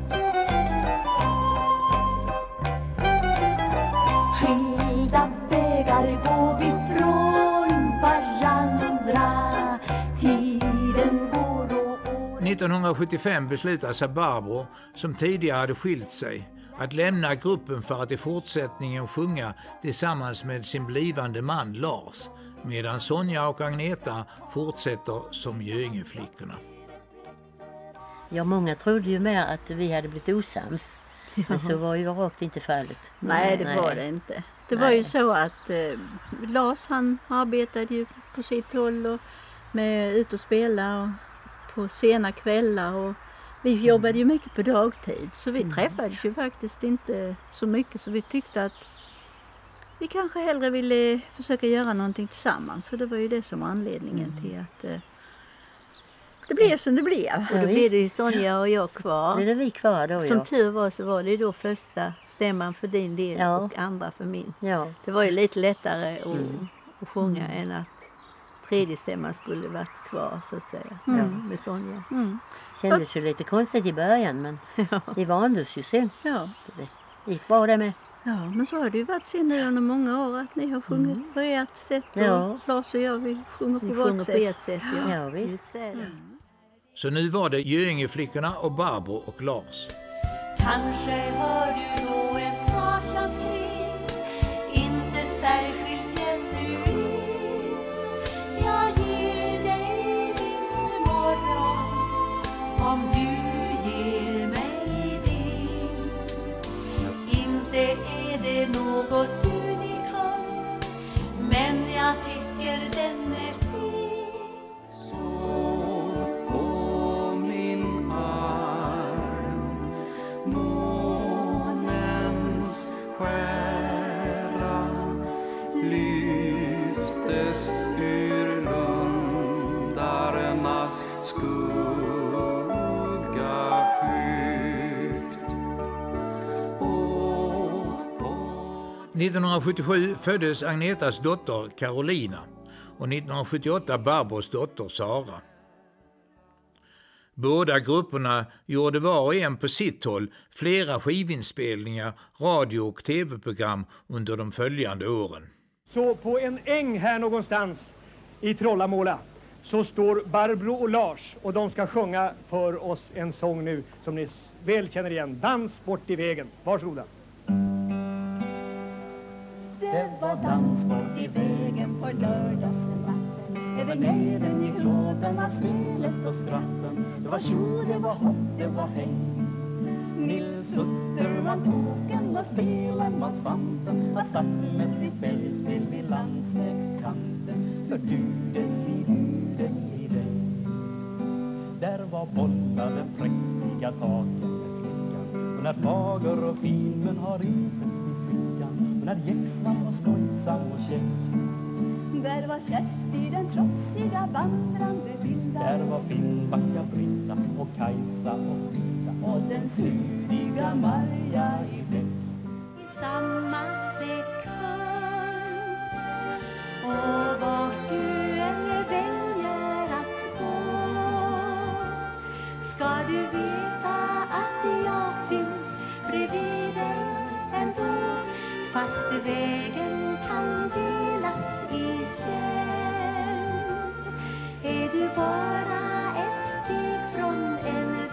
Skilda vägar går vi från varandra. Tiden går och år. nittonhundrasjuttiofem beslutade sig Barbro, som tidigare hade skilt sig, att lämna gruppen för att i fortsättningen sjunga tillsammans med sin blivande man Lars, medan Sonja och Agneta fortsätter som Göingeflickorna. Ja, många trodde ju mer att vi hade blivit osams. Men så var ju rakt inte fallet. Nej, det Nej. var det inte. Det var Nej. ju så att eh, Lars, han arbetade ju på sitt håll och med ut och spela och på sena kvällar och vi jobbade ju mycket på dagtid så vi träffades ju faktiskt inte så mycket så vi tyckte att vi kanske hellre ville försöka göra någonting tillsammans så det var ju det som var anledningen till att eh, det blev som det blev. Och då blev det ju Sonja och jag Blev kvar. det vi kvar då, Som ja. tur var så var det då första stämman för din del Ja. och andra för min. Ja. Det var ju lite lättare att, Mm. att sjunga än att tredje stämman skulle varit kvar så att säga. Mm. Ja, med Sonja. Mm. Kändes ju lite konstigt i början, men vi vande ju sen. Ja. Det gick bra det med. ja, men så har det ju varit sen nu under många år att ni har sjungit på ert sätt och Ja. Lars och jag vi sjunger på Vi vårt sjunger på sätt. ert sätt, ja. Ja, visst. Just det. Mm. Så nu var det Göingeflickorna och Barbro och Lars. Kanske hör du då en fras jag skrev, inte särskilt genuin. Jag ger dig min morgon om du ger mig din. Inte är det något unikat, men jag tycker den är fin. Sov på min arm, månens skära lyftes ur lund. nittonhundrasjuttiosju föddes Agnetas dotter Carolina och nittonhundrasjuttioåtta Barbros dotter Sara. Båda grupperna gjorde var och en på sitt håll flera skivinspelningar, radio- och tv-program under de följande åren. Så på en äng här någonstans i Trollamåla så står Barbro och Lars och de ska sjunga för oss en sång nu som ni väl känner igen. Dans bort i vägen. Varsågoda. Det var dans bort i vägen på lördagsnatten. Över neden gick låten av smelet och skratten. Det var tjo, det var hopp, det var hej. Nils Sutter man tåken och spelen man svanten. Man satte med sitt bällspel vid landsvägskanten. För du-den-i-du-den-i-dig. Där var bollade präktiga taken med flickan. Och när fager och filmen har inte i fickan. Och när jäxan och skojsam och käck. Där var Kersti den trotsiga vandrande vilda. Där var Finnbacka Britta och Kajsa och Frida. Och den snudiga Maria i bäck. I samma sekund och vart du än väljer att gå ska du veta att jag finns bredvid dig ändå. Fast vägen kan delas i kärn är du bara ett steg från en vän.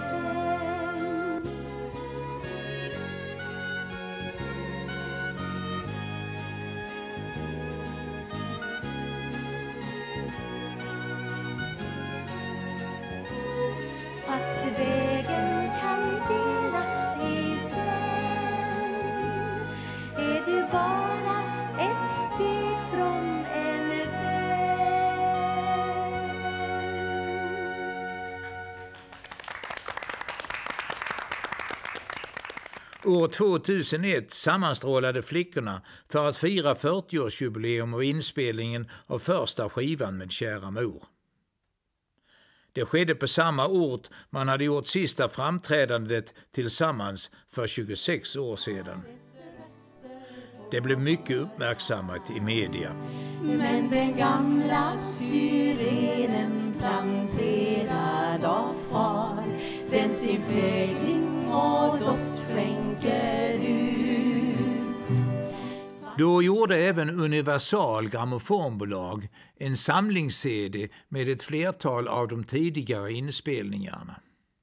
Fast vägen kan delas i kärn är du bara ett steg från en vän. År tvåtusenett sammanstrålade flickorna för att fira fyrtioårsjubileum av inspelningen av första skivan med Kära mor. Det skedde på samma ort man hade gjort sista framträdandet tillsammans för tjugosex år sedan. Det blev mycket uppmärksammat i media. Men den gamla syrenen planterad av far, den sin prägling och doft skänker ut. Då gjorde även Universal grammofonbolag en samlings-C D med ett flertal av de tidigare inspelningarna.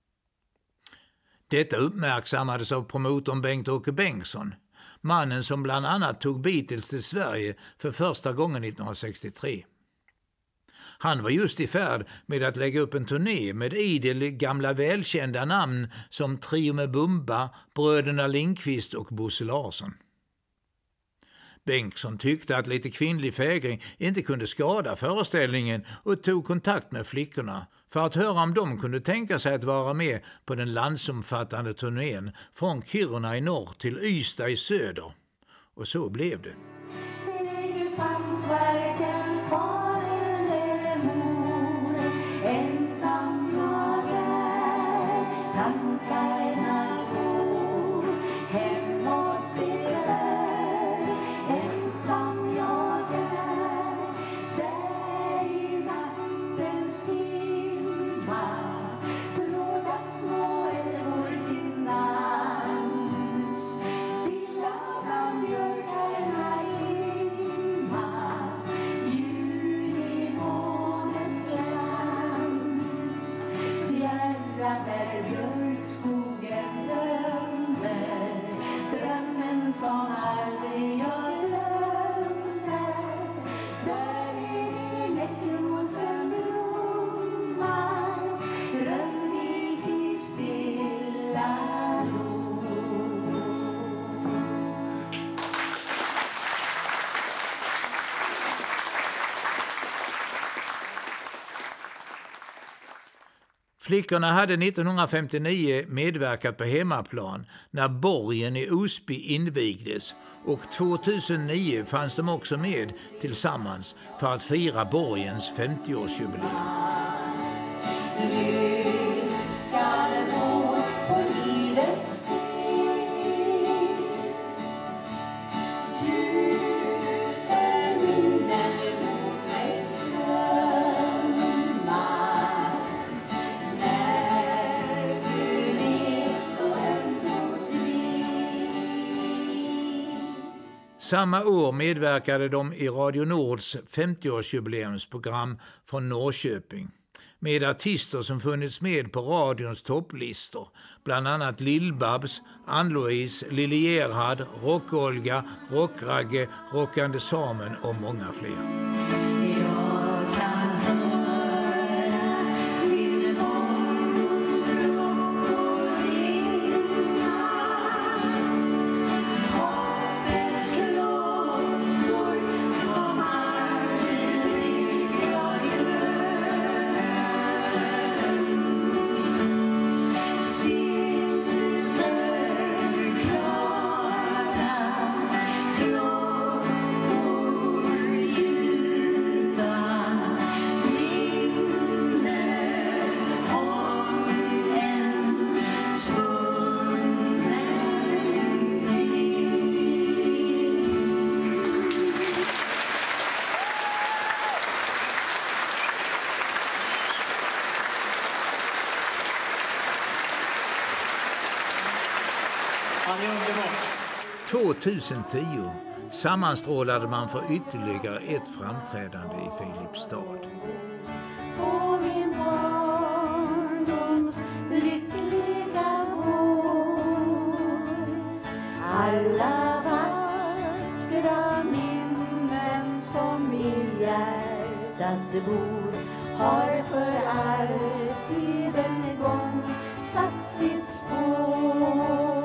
Detta uppmärksammades av promotorn Bengt-Åke Bengtsson, mannen som bland annat tog Beatles till Sverige för första gången nittonhundrasextiotre. Han var just i färd med att lägga upp en turné med idel gamla välkända namn som Trio med Bumba, Bröderna Lindqvist och Bosse Larsson. Bengtsson tyckte att lite kvinnlig fägring inte kunde skada föreställningen och tog kontakt med flickorna för att höra om de kunde tänka sig att vara med på den landsomfattande turnén från Kiruna i norr till Ystad i söder. Och så blev det. Nu fanns varken far eller mor, ensam jag är, tankarna går hemåt där, ensam jag är, där i nattens timma, trådat små älvor sin dans, stilla bland björkarna imma, ljud i månens glans, fjärran där björkskogen dömer, drömmen som aldrig jag glömmer, där är näckrosen blommar, drömlig i stilla ro. Flickorna hade nittonhundrafemtionio medverkat på hemmaplan när borgen i Osby invigdes och tvåtusennio fanns de också med tillsammans för att fira borgens femtioårsjubileum. Lyckade gå på livets stig, Samma år medverkade de i Radio Nords femtioårsjubileumsprogram från Norrköping med artister som funnits med på radions topplistor, bland annat Lill-Babs, Ann-Louise, Lille Gerhard, Rock-Olga, Rock-Ragge, Rockande Samen och många fler. tjugohundratio sammanstrålade man för ytterligare ett framträdande i Filipstad. På min barndoms lyckliga vår, alla vackra minnen som i hjärtat bor har för alltid en gång satt sitt spår.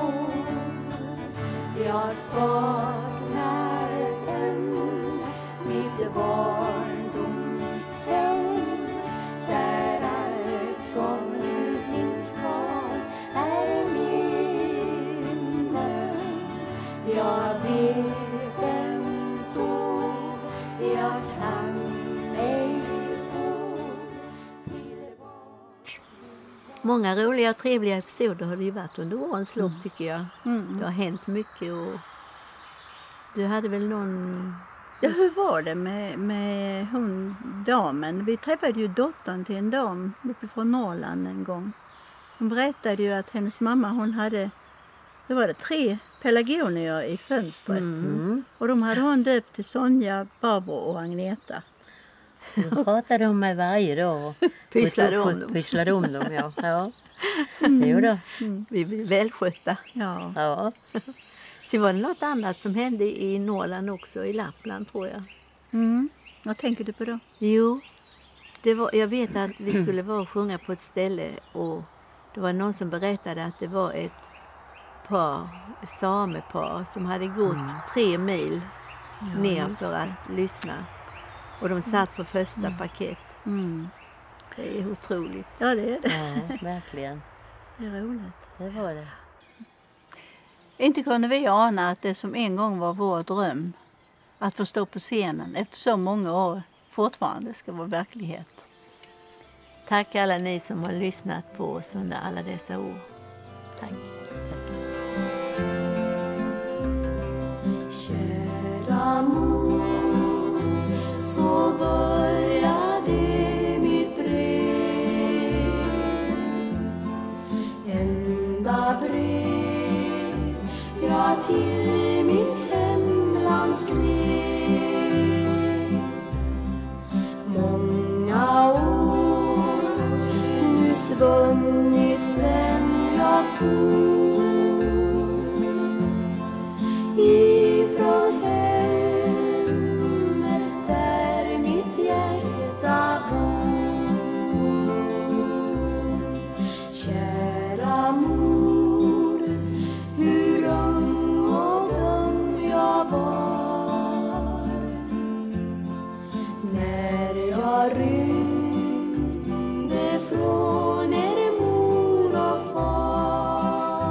Jag saknar än mitt barndomshem, där allt som finns kvar är minnen. Jag vet ändå, jag kan ej få tillbaka. Många roliga och trevliga episoder har det ju varit under årens lopp, tycker jag. Mm. Det har hänt mycket och du hade väl någon... Ja, hur var det med, med hon damen? Vi träffade ju dottern till en dam uppifrån Norrland en gång. Hon berättade ju att hennes mamma, hon hade, det var det tre pelargonier i fönstret. Mm. Och de hade hon döpt till Sonja, Barbro och Agneta. Hon pratade om mig varje dag och Pysslade om dem. Pysslade om dem, ja. Ja. Jo då. Mm. Vi blev välskötta. Ja. Ja. Sen var det något annat som hände i Norrland också, i Lappland tror jag. Mm. Vad tänker du på då? Jo, det var, jag vet att vi skulle vara och sjunga på ett ställe och det var någon som berättade att det var ett par, ett samepar som hade gått mm. tre mil Ja, ner just för det. att lyssna. Och de satt på första Mm. paket. Mm. Det är otroligt. Ja, det är det. Ja, verkligen. Det är roligt. Det var det. Inte kunde vi ana att det som en gång var vår dröm, att få stå på scenen efter så många år, fortfarande ska vara verklighet. Tack alla ni som har lyssnat på oss under alla dessa år. Tack. Kära mor, så började mitt brev. Enda brev jag till mitt hemland skrev. Många år nu svunnit sen jag for ifrån hemmet där mitt hjärta bor. Kära mor, hur ung och dum jag var när jag rymde från er mor och far.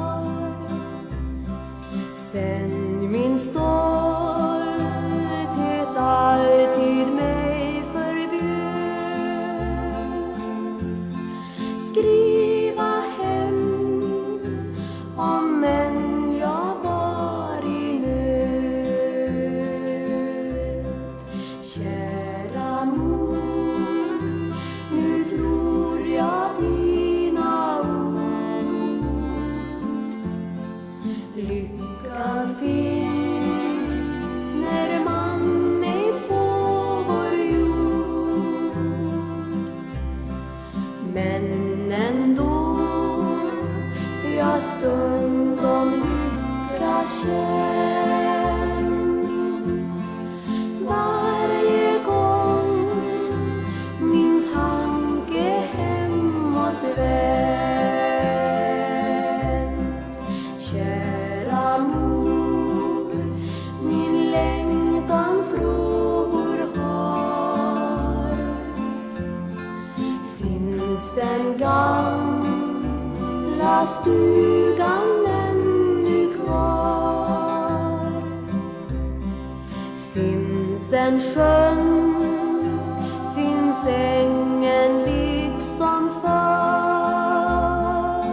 lilla stugan ännu kvar. Finns en sjön, finns ängen liksom förr.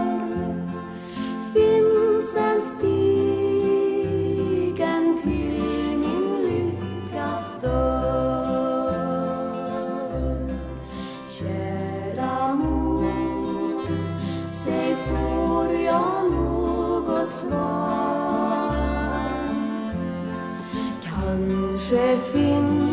Finns en stigen till min lyckas dörr. Kära mor, säg får jag något svar? Kanske finns